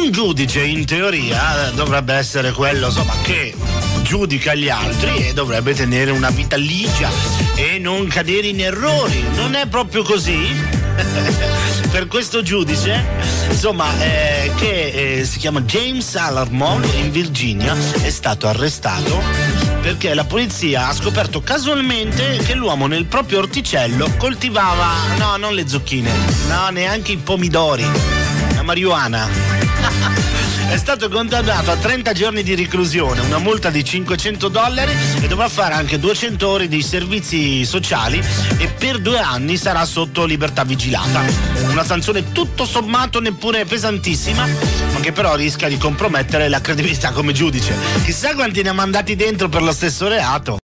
Un giudice in teoria dovrebbe essere quello, insomma, che giudica gli altri e dovrebbe tenere una vita ligia e non cadere in errori. Non è proprio così? Per questo giudice, insomma, che si chiama James Alarmon, in Virginia, è stato arrestato perché la polizia ha scoperto casualmente che l'uomo nel proprio orticello coltivava, no, non le zucchine, no, neanche i pomidori, la marijuana. È stato condannato a 30 giorni di reclusione, una multa di $500 e dovrà fare anche 200 ore di servizi sociali e per 2 anni sarà sotto libertà vigilata. Una sanzione tutto sommato neppure pesantissima, ma che però rischia di compromettere la credibilità come giudice. Chissà quanti ne ha mandati dentro per lo stesso reato.